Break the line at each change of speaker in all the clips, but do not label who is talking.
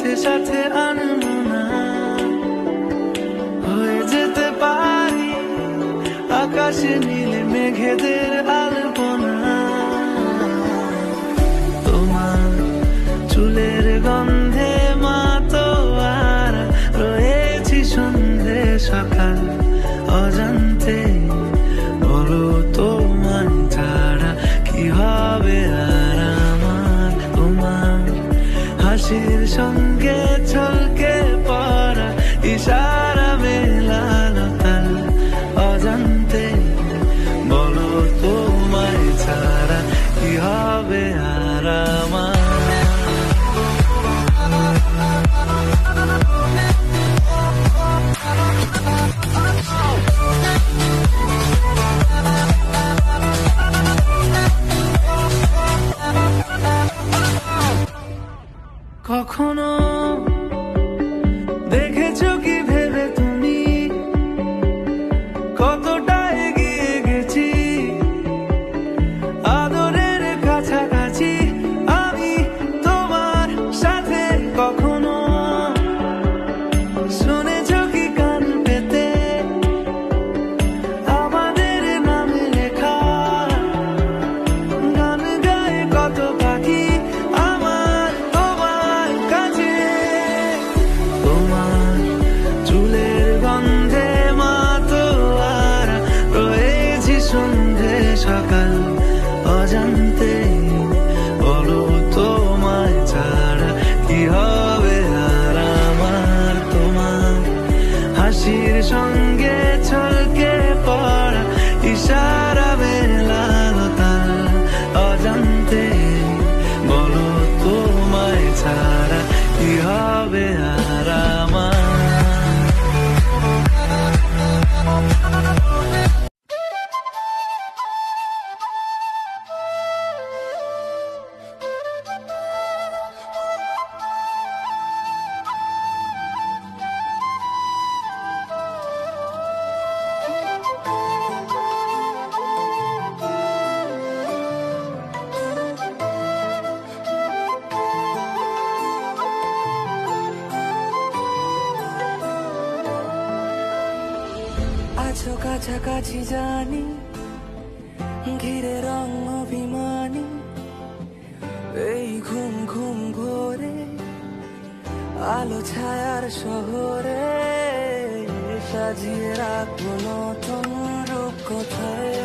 সাথে সাথে আনমনা হয়ে যেতে পারি আকাশে নীলে মেঘেদের আলপনা। তোমার চুলের গন্ধে মাতোয়ারা রয়েছি সন্ধে সকাল অজান্তে। বলো তোমার ছাড়া কি হবে আর আমার, তোমার হাসির সঙ্গে ছলকে পড়া ইশারা মেলানো তাল অজান্তে। বলো তোমায় ছাড়া কি হবে আর আমার। কখনো দেখেছো কি ভেবে তুমি কতটা এগিয়ে গেছি আদরের কাছাকাছি আমি তোমার সাথে। কখনো শুনেছো কি কান পেতে আমাদের নামে লেখা গান গায়ে কত পাখি আমার তোমার কাছে। তোমার চুলের গন্ধে মাতোয়ারা রয়েছি সন্ধে সকাল অজান্তে। বলো তোমায় ছাড়া কি হবে আর আমার, তোমার হাসির সঙ্গে ছলকে পড়া ইশারা মেলানো তাল অজান্তে। বলো তোমায় ছাড়া কি হবে আর আমার।
আছো কাছাকাছি জানি ঘিরে রং অভিমানী এই ঘুম ঘুম ঘোরে আলো ছায়ার শহরে সাজিয়ে রাখবো নতুন রূপ কোথায়।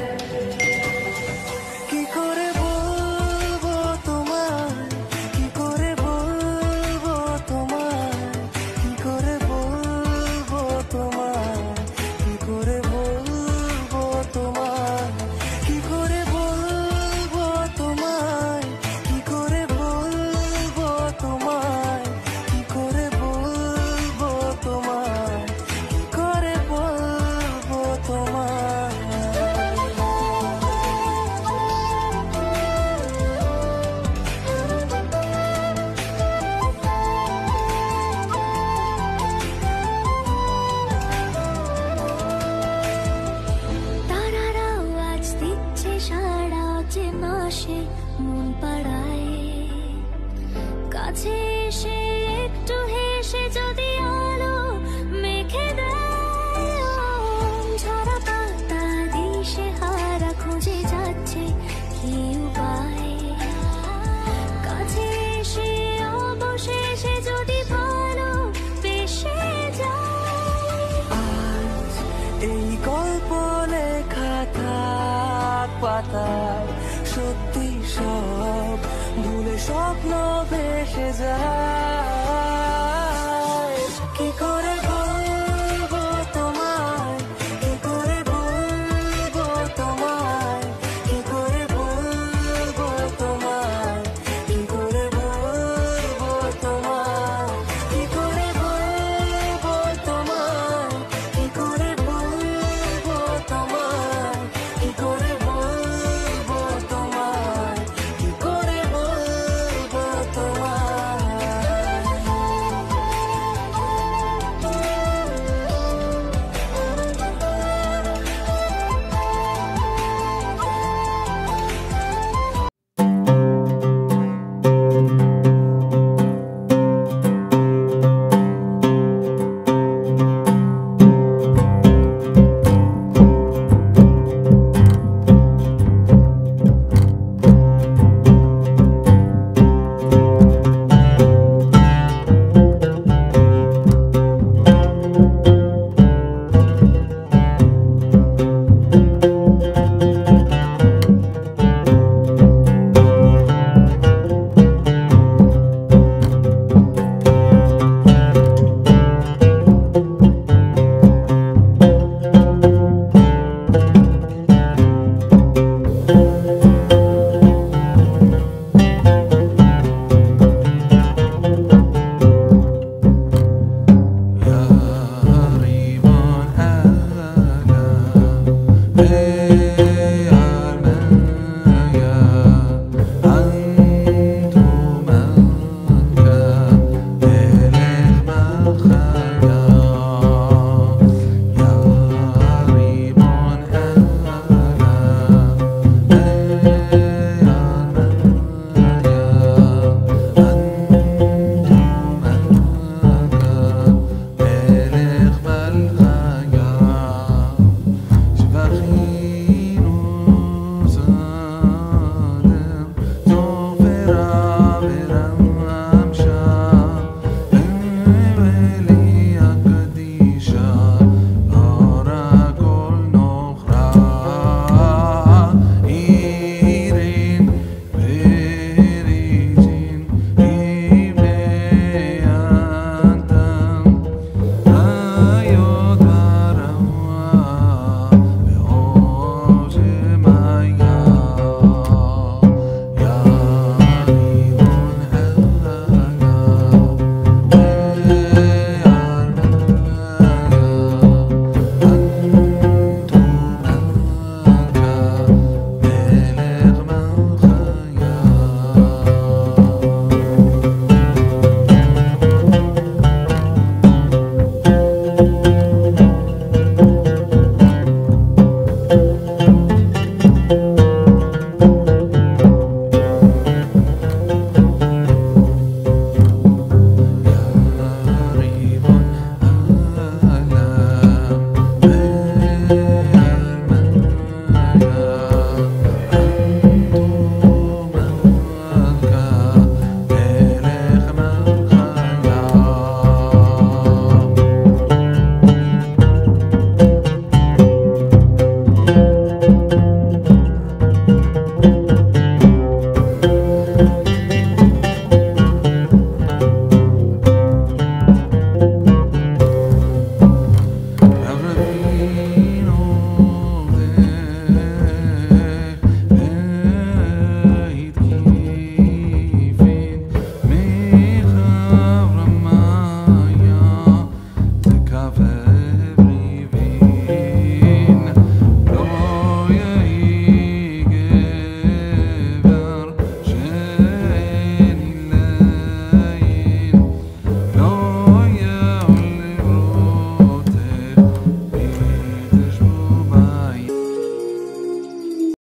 কি করে বলবো তোমায়, কি করে বলবো তোমায়, কি করে বলবো তোমায়, কি করে বলবো তোমায়, কি করে বলবো তোমায়, কি করে বলবো তোমায়, কি করে বলবো তোমায়, কি করে বলবো তোমায়।
তারারাও আজ দিচ্ছে সারা যে মাসে মন পাড়ায় কাছে এসে একটু হেসে যদি আলো মেখে দেয়। ঝরা পাতা দিশে হারা খুঁজে যাচ্ছে কি উপায় কাছে এসে অবশেষে যদি ভালো বেসে যায়।
আজ এই গল্প লেখা থাক পাতায় সত্যি সব ভুলে স্বপ্ন ভেসে যায়।